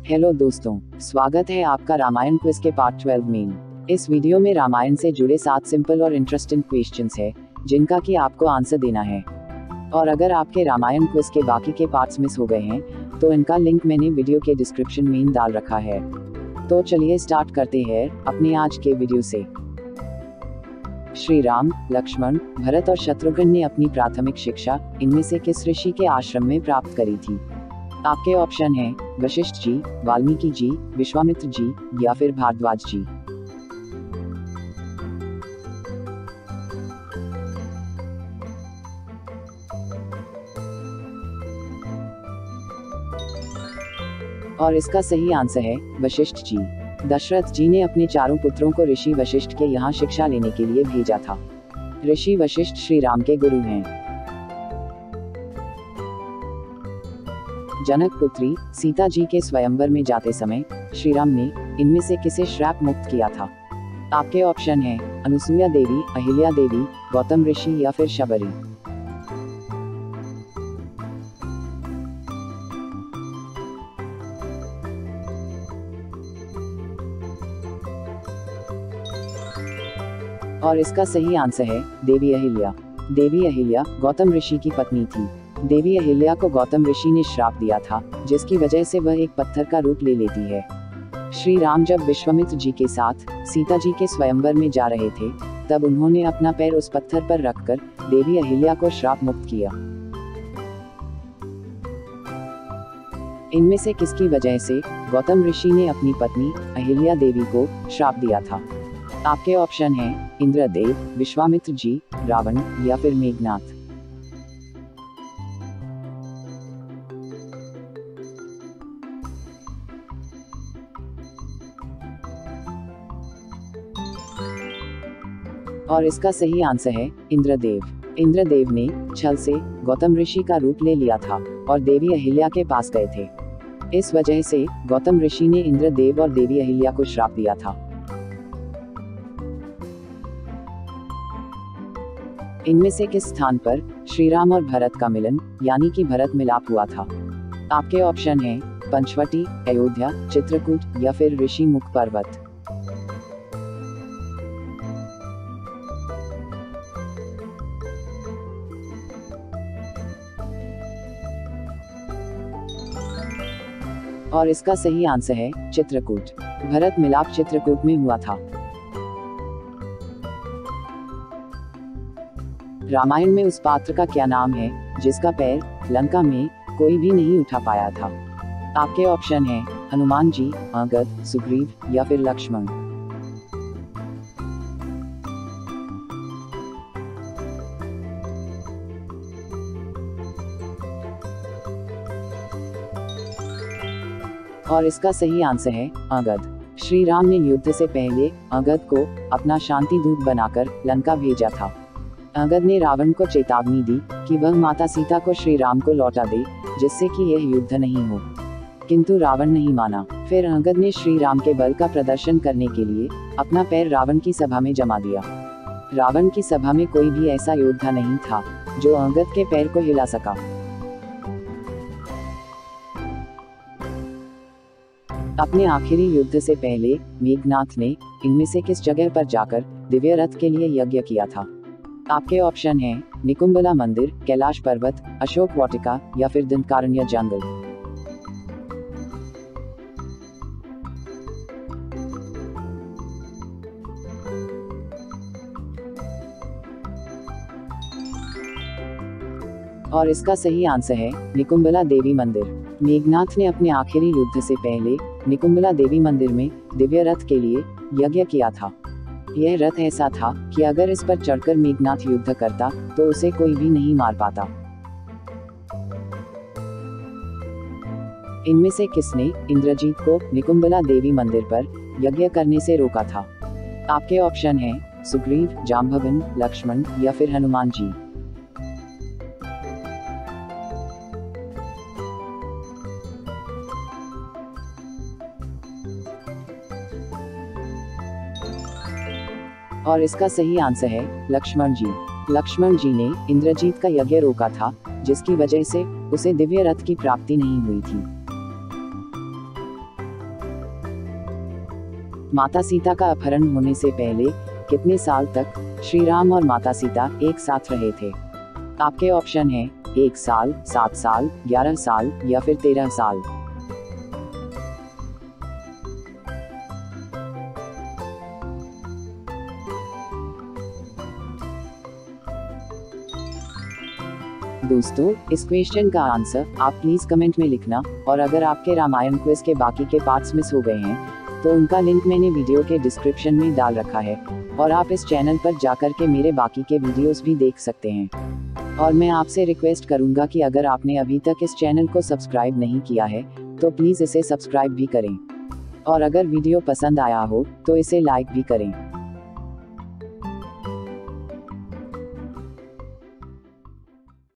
Hello दोस्तों, स्वागत है आपका रामायण क्विज के पार्ट 12 में। इस वीडियो में रामायण से जुड़े 7 सिंपल और इंटरेस्टिंग क्वेश्चंस है जिनका कि आपको आंसर देना है। और अगर आपके रामायण क्विज के बाकी के पार्ट्स मिस हो गए हैं तो इनका लिंक मैंने वीडियो के डिस्क्रिप्शन में डाल रखा है। तो चलिए स्टार्ट करते हैं अपने आज के वीडियो से। श्री राम, लक्ष्मण, भरत और शत्रुघ्न ने अपनी प्राथमिक शिक्षा इनमें से किस ऋषि के आश्रम में प्राप्त करी थी? आपके ऑप्शन हैं वशिष्ठ जी, वाल्मीकि जी, विश्वामित्र जी या फिर भारद्वाज जी। और इसका सही आंसर है वशिष्ठ जी। दशरथ जी ने अपने चारों पुत्रों को ऋषि वशिष्ठ के यहाँ शिक्षा लेने के लिए भेजा था। ऋषि वशिष्ठ श्री राम के गुरु हैं। जनक पुत्री सीता जी के स्वयंवर में जाते समय श्री राम ने इनमें से किसे श्राप मुक्त किया था? आपके ऑप्शन हैं अनुसुईया देवी, अहिल्या देवी, गौतम ऋषि या फिर शबरी। और इसका सही आंसर है देवी अहिल्या। देवी अहिल्या गौतम ऋषि की पत्नी थी। देवी अहिल्या को गौतम ऋषि ने श्राप दिया था, जिसकी वजह से वह एक पत्थर का रूप ले लेती है। श्री राम जब विश्वामित्र जी के साथ सीता जी के स्वयंवर में जा रहे थे, तब उन्होंने अपना पैर उस पत्थर पर रखकर देवी अहिल्या को श्राप मुक्त किया। इनमें से किसकी वजह से गौतम ऋषि ने अपनी पत्नी अहिल्या देवी को श्राप दिया था? आपके ऑप्शन हैं इंद्रदेव, विश्वामित्र जी, रावण या फिर मेघनाथ। और इसका सही आंसर है इंद्रदेव। इंद्रदेव ने छल से गौतम ऋषि का रूप ले लिया था और देवी अहिल्या के पास गए थे। इस वजह से गौतम ऋषि ने इंद्रदेव और देवी अहिल्या को श्राप दिया था। इनमें से किस स्थान पर श्री राम और भरत का मिलन यानी कि भरत मिलाप हुआ था? आपके ऑप्शन हैं पंचवटी, अयोध्या, चित्रकूट या फिर ऋषि मुख पर्वत। और इसका सही आंसर है चित्रकूट। भरत मिलाप चित्रकूट में हुआ था। रामायण में उस पात्र का क्या नाम है जिसका पैर लंका में कोई भी नहीं उठा पाया था? आपके ऑप्शन हैं हनुमान जी, अंगद, सुग्रीव या फिर लक्ष्मण। और इसका सही आंसर है अंगद। श्री राम ने युद्ध से पहले अंगद को अपना शांति दूत बनाकर लंका भेजा था। अंगद ने रावण को चेतावनी दी कि वह माता सीता को श्री राम को लौटा दे, जिससे कि यह युद्ध नहीं हो, किंतु रावण नहीं माना। फिर अंगद ने श्री राम के बल का प्रदर्शन करने के लिए अपना पैर रावण की सभा में जमा दिया। रावण की सभा में कोई भी ऐसा योद्धा नहीं था जो अंगद के पैर को हिला सका। अपने आखिरी युद्ध से पहले मेघनाथ ने इनमें से किस जगह पर जाकर दिव्य रथ के लिए यज्ञ किया था? आपके ऑप्शन हैं निकुंबला मंदिर, कैलाश पर्वत, अशोक वाटिका या फिर दंडकारण्य जंगल। और इसका सही आंसर है निकुंबला देवी मंदिर। मेघनाथ ने अपने आखिरी युद्ध से पहले निकुंबला देवी मंदिर में दिव्य रथ के लिए यज्ञ किया था। यह रथ ऐसा था कि अगर इस पर चढ़कर मेघनाथ युद्ध करता तो उसे कोई भी नहीं मार पाता। इनमें से किसने इंद्रजीत को निकुंबला देवी मंदिर पर यज्ञ करने से रोका था? आपके ऑप्शन हैं सुग्रीव, जाम्बवन, लक्ष्मण या फिर हनुमान जी। और इसका सही आंसर है लक्ष्मण जी। लक्ष्मण जी ने इंद्रजीत का यज्ञ रोका था, जिसकी वजह से उसे दिव्य रथ की प्राप्ति नहीं हुई थी। माता सीता का अपहरण होने से पहले कितने साल तक श्री राम और माता सीता एक साथ रहे थे? आपके ऑप्शन हैं 1 साल, 7 साल, 11 साल या फिर 13 साल। दोस्तों, इस क्वेश्चन का आंसर आप प्लीज कमेंट में लिखना, और अगर आपके रामायण क्विज के बाकी के पार्ट्स मिस हो गए हैं तो उनका लिंक मैंने वीडियो के डिस्क्रिप्शन में डाल रखा है, और आप इस चैनल पर जाकर के मेरे बाकी के वीडियोस भी देख सकते हैं। और मैं आपसे रिक्वेस्ट करूंगा कि अगर आपने अभी तक इस चैनल को सब्सक्राइब नहीं किया है तो प्लीज इसे सब्सक्राइब भी करें, और अगर वीडियो पसंद आया हो तो इसे लाइक भी करें।